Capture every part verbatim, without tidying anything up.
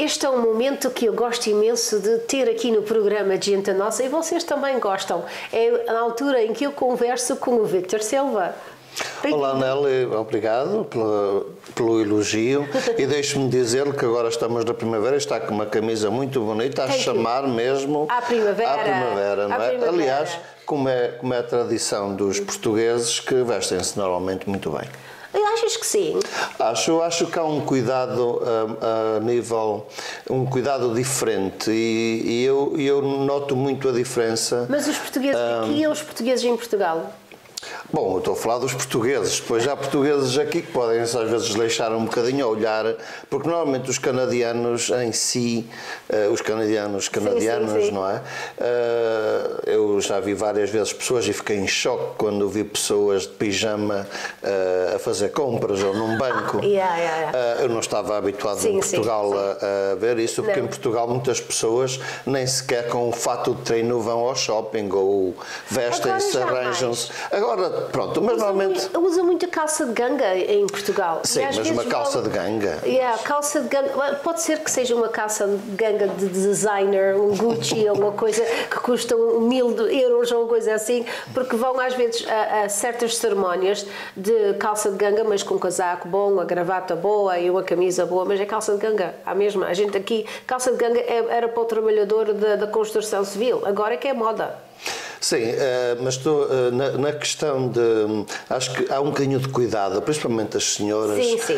este é um momento que eu gosto imenso de ter aqui no programa de Gente Nossa, e vocês também gostam. É a altura em que eu converso com o Víctor Silva. Olá, Nelly, obrigado pelo, pelo elogio e deixe-me dizer-lhe que agora estamos na primavera, está com uma camisa muito bonita, a Thank chamar you. mesmo à primavera. À primavera, não à é? primavera. Aliás, como é, como é a tradição dos portugueses que vestem-se normalmente muito bem. Achas que sim? Acho, acho que há um cuidado a, a nível, um cuidado diferente e, e eu, eu noto muito a diferença. Mas os portugueses um, aqui e os portugueses em Portugal? Bom, eu estou a falar dos portugueses, depois há portugueses aqui que podem às vezes deixar um bocadinho a olhar, porque normalmente os canadianos em si, uh, os canadianos, canadianas, sim, sim, sim. não é? Uh, eu já vi várias vezes pessoas e fiquei em choque quando vi pessoas de pijama uh, a fazer compras ou num banco. Ah, yeah, yeah, yeah. Uh, eu não estava habituado sim, em Portugal sim, sim. A, a ver isso, porque não. Em Portugal muitas pessoas nem sequer com o fato de treino vão ao shopping ou vestem-se, arranjam-se. Agora, pronto, mas usa normalmente... Muito, usa muita calça de ganga em Portugal. Sim, mas uma calça vão... de ganga. Yeah, calça de ganga. Pode ser que seja uma calça de ganga de designer, um Gucci ou uma coisa que custa mil euros ou uma coisa assim, porque vão às vezes a, a certas cerimónias de calça de ganga, mas com um casaco bom, a gravata boa e uma camisa boa, mas é calça de ganga. A mesma. A gente aqui, calça de ganga era para o trabalhador da, da construção civil. Agora é que é moda. Sim, mas estou na, na questão de... Acho que há um bocadinho de cuidado, principalmente as senhoras. Sim, sim.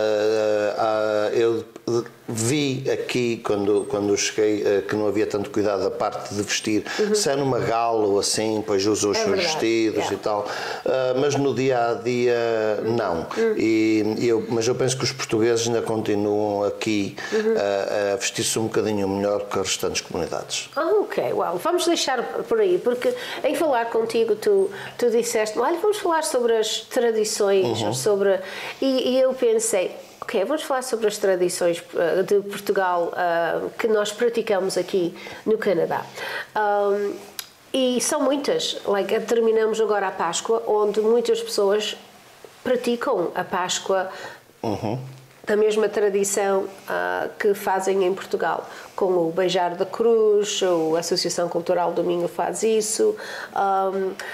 Eu vi aqui, quando, quando cheguei, que não havia tanto cuidado da parte de vestir. Uhum. Se é numa gala ou assim, pois usam os é seus verdade. vestidos yeah. e tal. Mas no dia-a-dia, não. Uhum. E, eu, mas eu penso que os portugueses ainda continuam aqui uhum. a, a vestir-se um bocadinho melhor que as restantes comunidades. Ah, ok. Well, vamos deixar por aí, porque em falar contigo, tu, tu disseste, olha, vamos falar sobre as tradições, uhum. sobre... E, e eu pensei, ok, vamos falar sobre as tradições de Portugal uh, que nós praticamos aqui no Canadá. Um, e são muitas. Like, terminamos agora a Páscoa, onde muitas pessoas praticam a Páscoa uhum. da mesma tradição uh, que fazem em Portugal, com o Beijar da Cruz, a Associação Cultural do Minho faz isso, um, uh,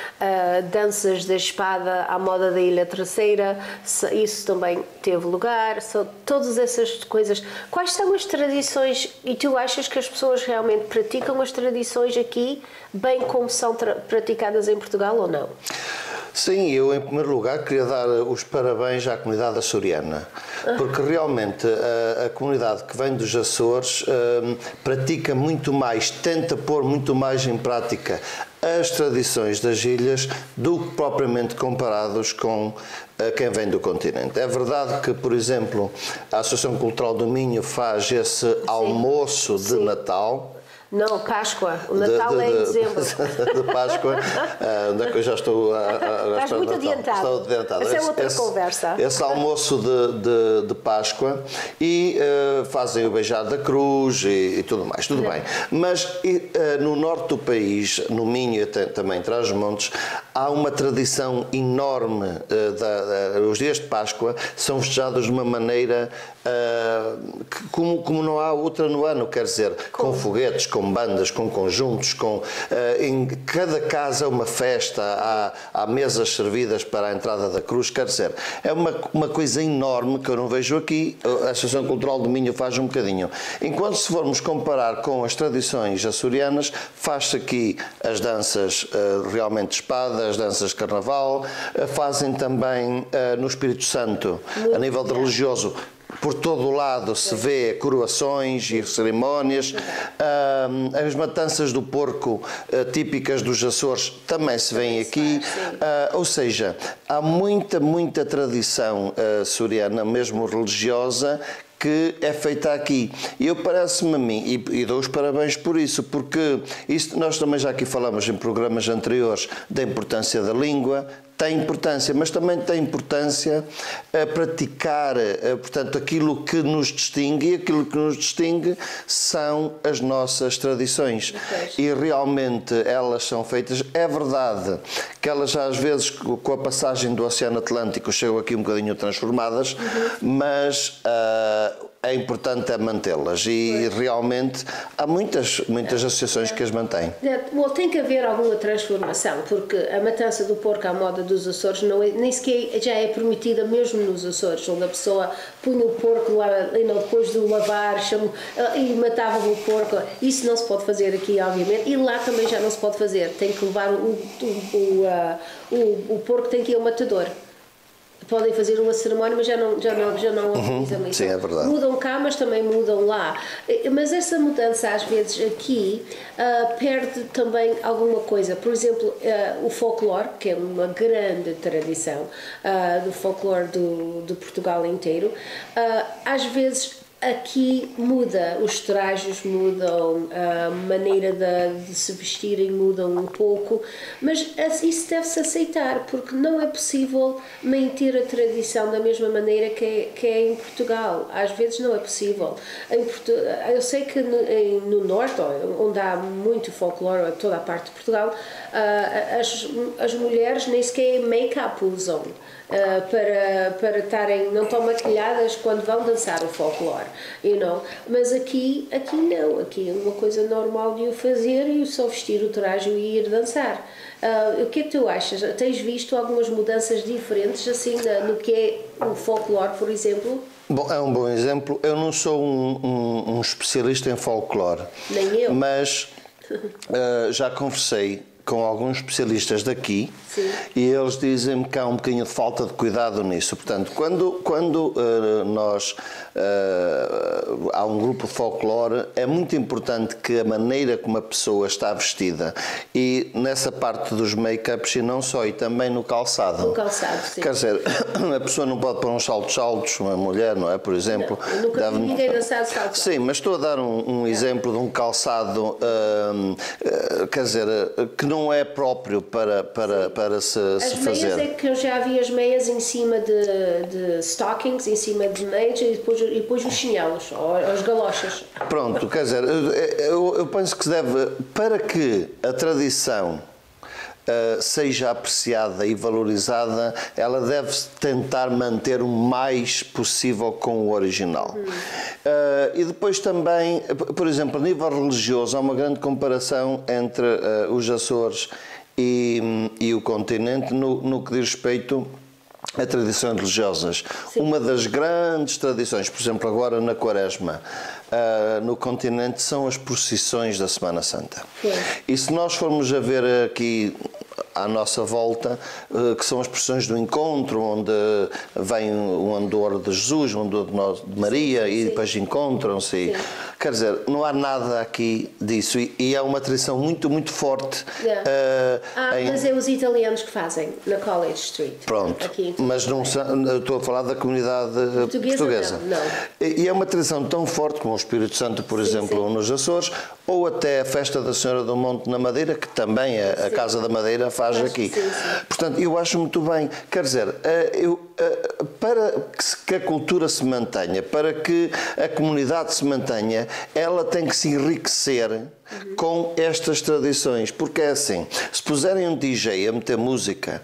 danças da espada à moda da Ilha Terceira, isso também teve lugar, são todas essas coisas. Quais são as tradições, e tu achas que as pessoas realmente praticam as tradições aqui, bem como são praticadas em Portugal ou não? Sim, eu em primeiro lugar queria dar os parabéns à comunidade açoriana, porque realmente a, a comunidade que vem dos Açores um, pratica muito mais, tenta pôr muito mais em prática as tradições das ilhas do que propriamente comparados com uh, quem vem do continente. É verdade que, por exemplo, a Associação Cultural do Minho faz esse Sim. almoço de Sim. Natal. Não, Páscoa. O Natal de, de, é em dezembro. De Páscoa, onde é que eu já estou... A, a, Estás muito adiantado. Estou adiantado. Essa é outra esse, conversa. Esse almoço de, de, de Páscoa e uh, fazem o Beijar da Cruz e, e tudo mais, tudo Não. bem. Mas e, uh, no norte do país, no Minho e até, também Trás-os-Montes, há uma tradição enorme. Uh, da, da, os dias de Páscoa são festejados de uma maneira uh, que, como, como não há outra no ano, quer dizer, como? com foguetes, com com bandas, com conjuntos, com, uh, em cada casa uma festa, há, há mesas servidas para a entrada da cruz, quer dizer, é uma, uma coisa enorme que eu não vejo aqui, a Associação Cultural do Minho faz um bocadinho. Enquanto se formos comparar com as tradições açorianas, faz-se aqui as danças uh, realmente de espada, as danças de carnaval, uh, fazem também uh, no Espírito Santo, Muito a nível de religioso, por todo o lado se vê coroações e cerimónias, as matanças do porco típicas dos Açores também se vêem aqui, ou seja, há muita, muita tradição açoriana, mesmo religiosa, que é feita aqui. E eu parece-me a mim, e, e dou os parabéns por isso, porque isso, nós também já aqui falamos em programas anteriores da importância da língua, tem importância, mas também tem importância a praticar, a, portanto, aquilo que nos distingue, e aquilo que nos distingue são as nossas tradições. E realmente elas são feitas, é verdade que elas às vezes, com a passagem do Oceano Atlântico, chegam aqui um bocadinho transformadas, uhum. mas uh, é importante é mantê-las e realmente há muitas, muitas associações que as mantêm. Bom, tem que haver alguma transformação, porque a matança do porco à moda dos Açores não é, nem sequer já é permitida mesmo nos Açores, onde a pessoa punha o porco lá e não, depois de o lavar chamo, e matava o porco. Isso não se pode fazer aqui, obviamente, e lá também já não se pode fazer. Tem que levar o, o, o, o, o, o porco tem que ir ao matador. Podem fazer uma cerimónia, mas já não, já não, já não autorizam isso. Sim, é verdade. Mudam cá, mas também mudam lá. Mas essa mudança, às vezes, aqui, uh, perde também alguma coisa. Por exemplo, uh, o folclore, que é uma grande tradição uh, do folclore do, de Portugal inteiro, uh, às vezes aqui muda, os trajes mudam, a maneira de, de se vestirem mudam um pouco, mas isso deve-se aceitar, porque não é possível manter a tradição da mesma maneira que é, que é em Portugal. Às vezes não é possível. Em Portu... Eu sei que no, em, no Norte, onde há muito folclore, toda a parte de Portugal, as, as mulheres nem sequer make-up usam. Uh, para, para estarem, não estão maquilhadas quando vão dançar o folclore, you know? Mas aqui, aqui não, aqui é uma coisa normal de o fazer e só vestir o traje e ir dançar. Uh, o que é que tu achas? Tens visto algumas mudanças diferentes assim no que é o folclore, por exemplo? Bom, é um bom exemplo. Eu não sou um, um, um especialista em folclore, nem eu, mas uh, já conversei com alguns especialistas daqui. Sim. E eles dizem-me que há um bocadinho de falta de cuidado nisso. Portanto, quando, quando uh, nós uh, há um grupo de folclore, é muito importante que a maneira como a pessoa está vestida e nessa parte dos make-ups e não só, e também no calçado. No calçado, sim. Quer dizer, a pessoa não pode pôr uns saltos altos, uma mulher, não é? Por exemplo. Não, eu nunca vi ninguém dançar de saltos. Sim, mas estou a dar um, um exemplo de um calçado, uh, uh, quer dizer, uh, que não não é próprio para, para, para se, se fazer. As meias é que eu já vi as meias em cima de, de stockings, em cima de meias e depois, e depois os chinelos, ou as galochas. Pronto, quer dizer, eu, eu penso que se deve, para que a tradição Uh, seja apreciada e valorizada, ela deve tentar manter o mais possível com o original. Hum. Uh, e depois também, por exemplo, a nível religioso, há uma grande comparação entre uh, os Açores e, e o continente no, no que diz respeito a tradições religiosas. Sim. Uma das grandes tradições, por exemplo, agora na Quaresma, uh, no continente, são as procissões da Semana Santa. Sim. E se nós formos a ver aqui à nossa volta, que são as procissões do encontro, onde vem o andor de Jesus, o andor de Maria, sim, e depois encontram-se. Quer dizer, não há nada aqui disso. E, e é uma tradição muito, muito forte. Yeah. Uh, ah, em... mas é os italianos que fazem, na College Street. Pronto, aqui mas não estou a falar da comunidade portuguesa. portuguesa. Não, não. E é uma tradição tão forte como o Espírito Santo, por sim, exemplo, sim. nos Açores, ou até a Festa da Senhora do Monte na Madeira, que também a, a Casa da Madeira faz aqui. Sim, sim. Portanto, eu acho muito bem. Quer dizer, eu, para que a cultura se mantenha, para que a comunidade se mantenha, ela tem que se enriquecer uhum. com estas tradições. Porque é assim, se puserem um D J a meter música,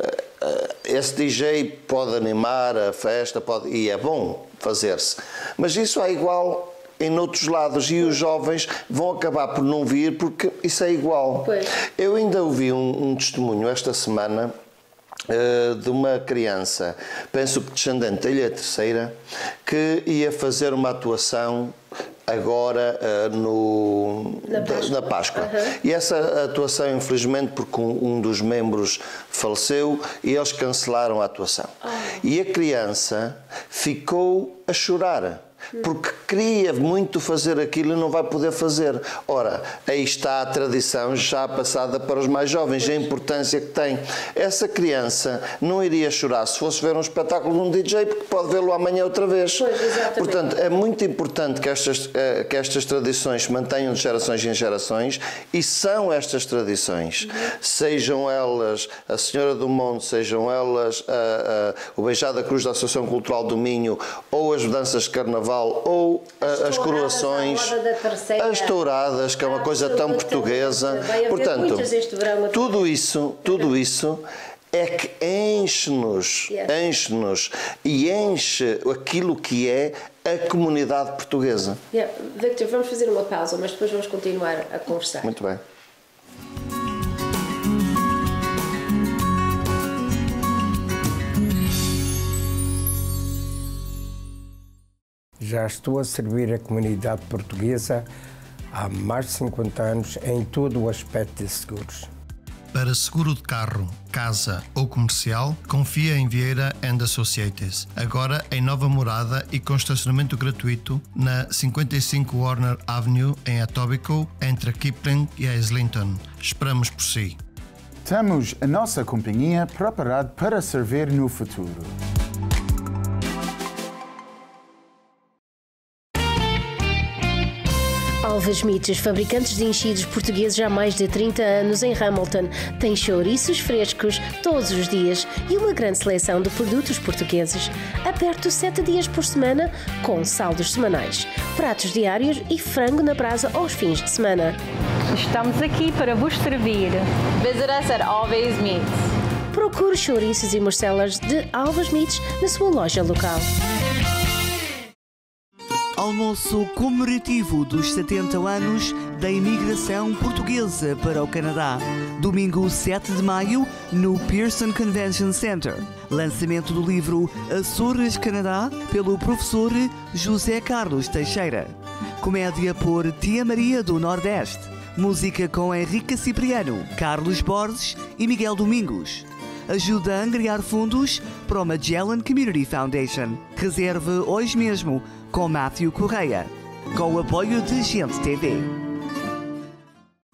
esse D J pode animar a festa, pode, e é bom fazer-se. Mas isso é igual em outros lados e os jovens vão acabar por não vir porque isso é igual. Pois. Eu ainda ouvi um, um testemunho esta semana uh, de uma criança, penso que descendente da Ilha Terceira, que ia fazer uma atuação agora uh, no, na Páscoa. Na Páscoa. Uhum. E essa atuação, infelizmente, porque um, um dos membros faleceu e eles cancelaram a atuação. Oh. E a criança ficou a chorar. Porque queria muito fazer aquilo e não vai poder fazer. Ora, aí está a tradição já passada para os mais jovens, a importância que tem. Essa criança não iria chorar se fosse ver um espetáculo de um D J, porque pode vê-lo amanhã outra vez. Pois, portanto, é muito importante que estas, que estas tradições se mantenham de gerações em gerações, e são estas tradições, uhum. sejam elas a Senhora do Monte, sejam elas a, a, o Beijar da Cruz da Associação Cultural do Minho, ou as danças de Carnaval, ou as, as coroações, as touradas, que é uma coisa tão portuguesa. Portanto, tudo isso, tudo isso é que enche-nos, enche-nos e enche aquilo que é a comunidade portuguesa. Yeah. Victor, vamos fazer uma pausa, mas depois vamos continuar a conversar. Muito bem. Já estou a servir a comunidade portuguesa há mais de cinquenta anos em todo o aspecto de seguros. Para seguro de carro, casa ou comercial, confia em Vieira and Associates. Agora em nova morada e com estacionamento gratuito na cinquenta e cinco Warner Avenue, em Etobicoke, entre a Kipling e a Islington. Esperamos por si. Temos a nossa companhia preparada para servir no futuro. Alves Mites, fabricantes de enchidos portugueses há mais de trinta anos em Hamilton, tem chouriços frescos todos os dias e uma grande seleção de produtos portugueses. Aberto sete dias por semana, com saldos semanais, pratos diários e frango na brasa aos fins de semana. Estamos aqui para vos servir. Visit us at Alves Meats. Procure chouriços e morcelas de Alves Mites na sua loja local. Almoço comemorativo dos setenta anos da imigração portuguesa para o Canadá. Domingo sete de maio, no Pearson Convention Center. Lançamento do livro Açores, Canadá, pelo professor José Carlos Teixeira. Comédia por Tia Maria do Nordeste. Música com Henrique Cipriano, Carlos Borges e Miguel Domingos. Ajuda a angariar fundos para o Magellan Community Foundation. Reserve hoje mesmo com Matthew Correia, com o apoio de Gente T V.